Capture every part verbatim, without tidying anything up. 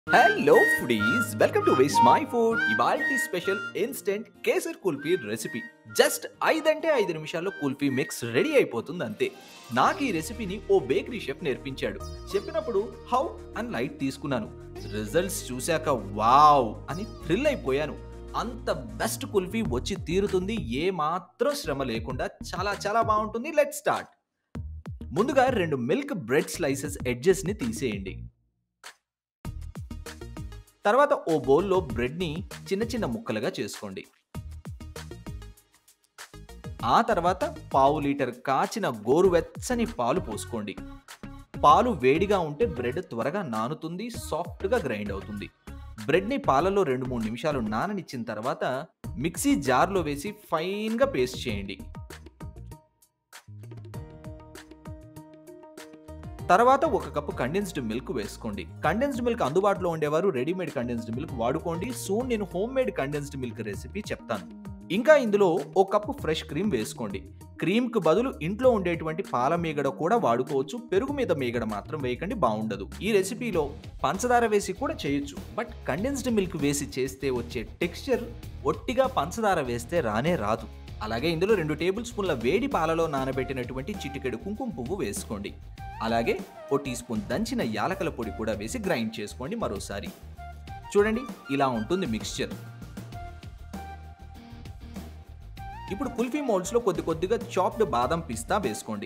Hello foodies, welcome to Vismai food. ఇవాల్టి special instant kesar kulfi recipe. Just ఐదంటే ఐదు నిమిషాల్లో కుల్ఫీ మిక్స్ రెడీ అయిపోతుంది అంతే. నాకు ఈ రెసిపీని ఓ బేకరీ షెఫ్ నేర్పించాడు. చెప్పినప్పుడు హౌ అని లైట్ తీసుకున్నాను. రిజల్ట్స్ చూశాక వావ్ అని థ్రిల్ అయిపోయాను. అంత బెస్ట్ కుల్ఫీ వచ్చి తీరుతుంది, ఏ మాత్రం శ్రమ లేకుండా. చాలా చాలా బాగుంటుంది. Let's start. ముందుగా రెండు మిల్క్ బ్రెడ్ స్లైసెస్ ఎడ్జెస్ ని తీసేయండి. తర్వాత ఓ బౌల్లో బ్రెడ్ని చిన్న చిన్న ముక్కలుగా చేసుకోండి. ఆ తర్వాత పావు లీటర్ కాచిన గోరువెచ్చని పాలు పోసుకోండి. పాలు వేడిగా ఉంటే బ్రెడ్ త్వరగా నానుతుంది, సాఫ్ట్గా గ్రైండ్ అవుతుంది. బ్రెడ్ని పాలలో రెండు మూడు నిమిషాలు నాననిచ్చిన తర్వాత మిక్సీ జార్లో వేసి ఫైన్గా పేస్ట్ చేయండి. తర్వాత ఒక కప్పు కండెన్స్డ్ మిల్క్ వేసుకోండి. కండెన్స్డ్ మిల్క్ అందుబాటులో ఉండేవారు రెడీమేడ్ కండెన్స్డ్ మిల్క్ వాడుకోండి. సూన్ నేను home made condensed milk recipe చెప్తాను. ఇంకా ఇందులో ఒక కప్పు ఫ్రెష్ క్రీమ్ వేసుకోండి. క్రీమ్కు బదులు ఇంట్లో ఉండేటువంటి పాల మీగడ కూడా వాడుకోవచ్చు. పెరుగు మీద మీగడ మాత్రం వేయకండి, బాగుండదు. ఈ రెసిపీలో పంచదార వేసి కూడా చేయొచ్చు, బట్ కండెన్స్డ్ మిల్క్ వేసి చేస్తే వచ్చే టెక్స్చర్ ఒట్టిగా పంచదార వేస్తే రానే రాదు. అలాగే ఇందులో రెండు టేబుల్ స్పూన్ల వేడి పాలలో నానబెట్టినటువంటి చిటికెడు కుంకుమ పువ్వు వేసుకోండి. అలాగే ఓ టీ స్పూన్ దంచిన యాలకల పొడి కూడా వేసి గ్రైండ్ చేసుకోండి. మరోసారి చూడండి, ఇలా ఉంటుంది మిక్స్చర్. ఇప్పుడు కుల్ఫీ మోల్డ్స్లో కొద్ది కొద్దిగా చాప్డ్ బాదం పిస్తా వేసుకోండి.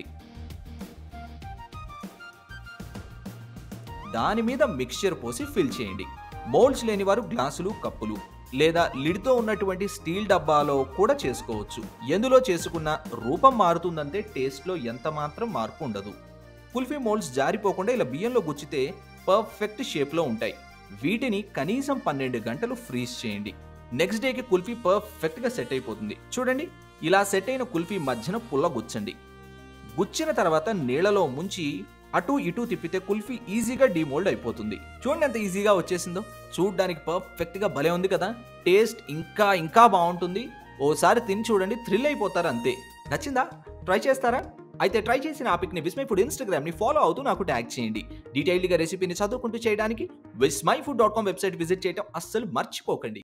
దాని మీద మిక్స్చర్ పోసి ఫిల్ చేయండి. మోల్డ్స్ లేని వారు గ్లాసులు, కప్పులు లేదా లిడ్తో ఉన్నటువంటి స్టీల్ డబ్బాలో కూడా చేసుకోవచ్చు. ఎందులో చేసుకున్న రూపం మారుతుందంటే టేస్ట్లో ఎంత మాత్రం మార్పు ఉండదు. కుల్ఫీ మోల్డ్స్ జారిపోకుండా ఇలా బియ్యంలో గుచ్చితే పర్ఫెక్ట్ షేప్లో ఉంటాయి. వీటిని కనీసం పన్నెండు గంటలు ఫ్రీజ్ చేయండి. నెక్స్ట్ డేకి కుల్ఫీ పర్ఫెక్ట్గా సెట్ అయిపోతుంది. చూడండి, ఇలా సెట్ అయిన కుల్ఫీ మధ్యన పుల్ల గుచ్చండి. గుచ్చిన తర్వాత నీళ్లలో ముంచి అటు ఇటు తిప్పితే కుల్ఫీ ఈజీగా డీమోల్డ్ అయిపోతుంది. చూడండి ఎంత ఈజీగా వచ్చేసిందో. చూడడానికి పర్ఫెక్ట్గా భలే ఉంది కదా. టేస్ట్ ఇంకా ఇంకా బాగుంటుంది. ఓసారి తిని చూడండి, థ్రిల్ అయిపోతారు అంతే. నచ్చిందా? ట్రై చేస్తారా? అయితే ట్రై చేసిన ఆ పిక్ని విస్ మై ఫుడ్ ఇన్స్టాగ్రామ్ని ఫాలో అవుతూ నాకు ట్యాగ్ చేయండి. డీటెయిల్డ్గా రెసిపీని చదువుకుంటూ చేయడానికి Vismai food dot com website visit చేయడం అస్సలు మర్చిపోకండి.